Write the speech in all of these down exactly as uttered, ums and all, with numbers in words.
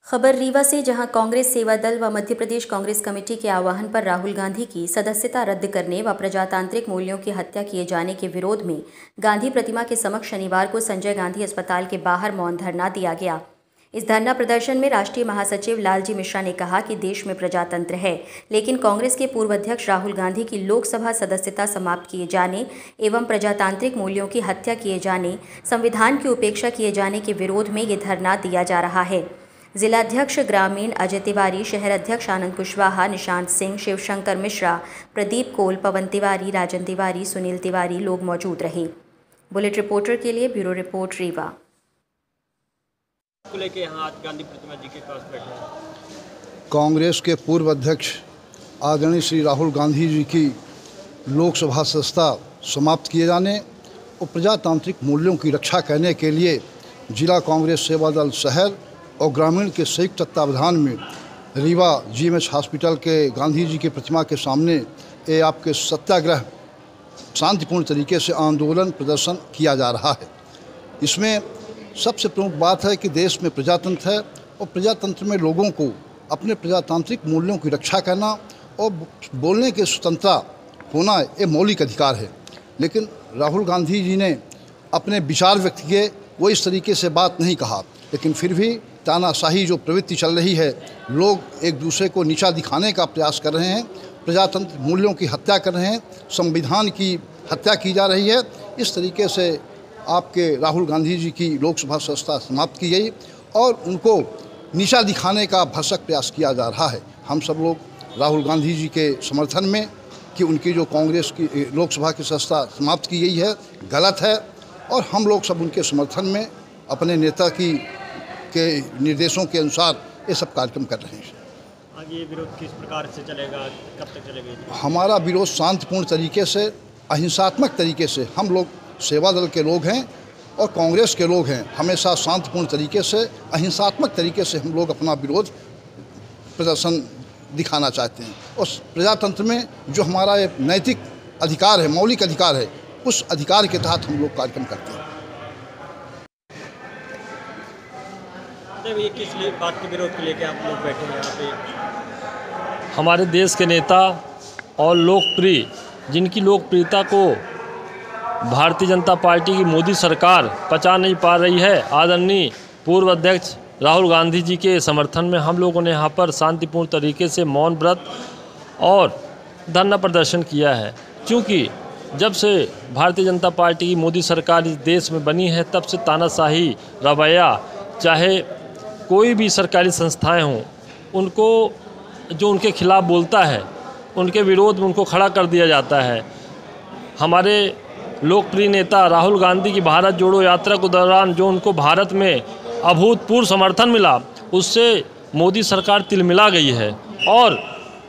खबर रीवा से, जहां कांग्रेस सेवा दल व मध्य प्रदेश कांग्रेस कमेटी के आह्वान पर राहुल गांधी की सदस्यता रद्द करने व प्रजातांत्रिक मूल्यों की हत्या किए जाने के विरोध में गांधी प्रतिमा के समक्ष शनिवार को संजय गांधी अस्पताल के बाहर मौन धरना दिया गया। इस धरना प्रदर्शन में राष्ट्रीय महासचिव लालजी मिश्रा ने कहा कि देश में प्रजातंत्र है, लेकिन कांग्रेस के पूर्व अध्यक्ष राहुल गांधी की लोकसभा सदस्यता समाप्त किए जाने एवं प्रजातांत्रिक मूल्यों की हत्या किए जाने, संविधान की उपेक्षा किए जाने के विरोध में ये धरना दिया जा रहा है। जिलाध्यक्ष ग्रामीण अजय तिवारी, शहर अध्यक्ष आनंद कुशवाहा, निशांत सिंह, शिवशंकर मिश्रा, प्रदीप कोल, पवन तिवारी, राजन तिवारी, सुनील तिवारी लोग मौजूद रहे। बुलेट रिपोर्टर के लिए ब्यूरो रिपोर्ट रीवा। को लेके यहाँ आज गांधी प्रतिमा जी के पास बैठे हैं। कांग्रेस के पूर्व अध्यक्ष आदरणीय श्री राहुल गांधी जी की लोकसभा सदस्यता समाप्त किए जाने और प्रजातांत्रिक मूल्यों की रक्षा करने के लिए जिला कांग्रेस सेवा दल शहर और ग्रामीण के संयुक्त तत्वावधान में रीवा जीएमएच हॉस्पिटल के गांधी जी की प्रतिमा के सामने ये आपके सत्याग्रह शांतिपूर्ण तरीके से आंदोलन प्रदर्शन किया जा रहा है। इसमें सबसे प्रमुख बात है कि देश में प्रजातंत्र है और प्रजातंत्र में लोगों को अपने प्रजातांत्रिक मूल्यों की रक्षा करना और बोलने के स्वतंत्रता होना ये मौलिक अधिकार है। लेकिन राहुल गांधी जी ने अपने विचार व्यक्त किए, वो इस तरीके से बात नहीं कहा, लेकिन फिर भी तानाशाही जो प्रवृत्ति चल रही है, लोग एक दूसरे को नीचा दिखाने का प्रयास कर रहे हैं, प्रजातंत्र मूल्यों की हत्या कर रहे हैं, संविधान की हत्या की जा रही है। इस तरीके से आपके राहुल गांधी जी की लोकसभा सदस्यता समाप्त की गई और उनको नीचा दिखाने का भरसक प्रयास किया जा रहा है। हम सब लोग राहुल गांधी जी के समर्थन में कि उनकी जो कांग्रेस की लोकसभा की सदस्यता समाप्त की गई है गलत है, और हम लोग सब उनके समर्थन में अपने नेता की के निर्देशों के अनुसार ये सब कार्यक्रम कर रहे हैं। आगे ये विरोध किस प्रकार से चलेगा, कब तक चलेगा? हमारा विरोध शांतिपूर्ण तरीके से, अहिंसात्मक तरीके से, हम लोग सेवा दल के लोग हैं और कांग्रेस के लोग हैं, हमेशा शांतिपूर्ण तरीके से, अहिंसात्मक तरीके से हम लोग अपना विरोध प्रदर्शन दिखाना चाहते हैं। और प्रजातंत्र में जो हमारा एक नैतिक अधिकार है, मौलिक अधिकार है, उस अधिकार के तहत हम लोग कार्यक्रम करते हैं। ये किस लिए बात के विरोध को लेकर आप लोग बैठे हैं यहाँ पे? हमारे देश के नेता और लोकप्रिय, जिनकी लोकप्रियता को भारतीय जनता पार्टी की मोदी सरकार पचा नहीं पा रही है, आदरणीय पूर्व अध्यक्ष राहुल गांधी जी के समर्थन में हम लोगों ने यहाँ पर शांतिपूर्ण तरीके से मौन व्रत और धरना प्रदर्शन किया है। क्योंकि जब से भारतीय जनता पार्टी की मोदी सरकार इस देश में बनी है, तब से तानाशाही रवैया, चाहे कोई भी सरकारी संस्थाएं हों, उनको जो उनके खिलाफ बोलता है, उनके विरोध में उनको खड़ा कर दिया जाता है। हमारे लोकप्रिय नेता राहुल गांधी की भारत जोड़ो यात्रा के दौरान जो उनको भारत में अभूतपूर्व समर्थन मिला, उससे मोदी सरकार तिलमिला गई है और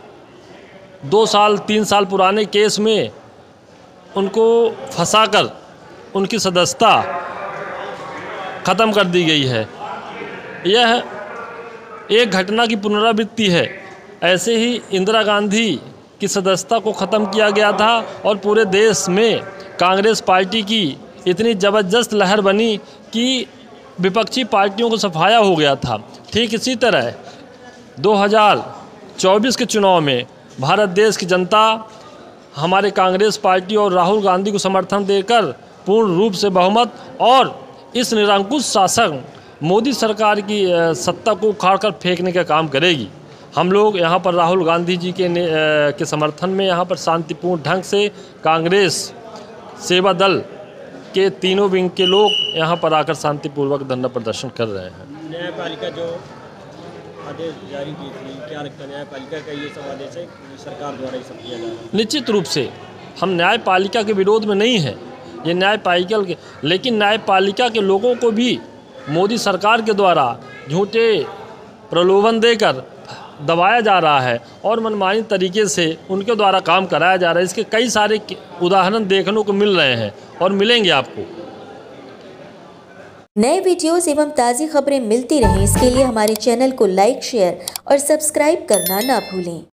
दो साल तीन साल पुराने केस में उनको फंसाकर उनकी सदस्यता ख़त्म कर दी गई है। यह एक घटना की पुनरावृत्ति है। ऐसे ही इंदिरा गांधी की सदस्यता को ख़त्म किया गया था और पूरे देश में कांग्रेस पार्टी की इतनी ज़बरदस्त लहर बनी कि विपक्षी पार्टियों को सफाया हो गया था। ठीक इसी तरह दो हज़ार चौबीस के चुनाव में भारत देश की जनता हमारे कांग्रेस पार्टी और राहुल गांधी को समर्थन देकर पूर्ण रूप से बहुमत और इस निरंकुश शासक मोदी सरकार की सत्ता को उखाड़कर फेंकने का काम करेगी। हम लोग यहाँ पर राहुल गांधी जी के के समर्थन में यहाँ पर शांतिपूर्ण ढंग से कांग्रेस सेवा दल के तीनों विंग के लोग यहाँ पर आकर शांतिपूर्वक धरना प्रदर्शन कर रहे हैं। न्यायपालिका जो आदेश जारी की थी, क्या लगता है न्यायपालिका का ये सब आदेश है सरकार द्वारा ये सब किया जा रहा है? निश्चित रूप से हम न्यायपालिका के विरोध में नहीं हैं, ये न्यायपालिका के, लेकिन न्यायपालिका के लोगों को भी मोदी सरकार के द्वारा झूठे प्रलोभन देकर दबाया जा रहा है और मनमानी तरीके से उनके द्वारा काम कराया जा रहा है। इसके कई सारे उदाहरण देखने को मिल रहे हैं और मिलेंगे आपको। नए वीडियोस एवं ताज़ी खबरें मिलती रहें, इसके लिए हमारे चैनल को लाइक, शेयर और सब्सक्राइब करना ना भूलें।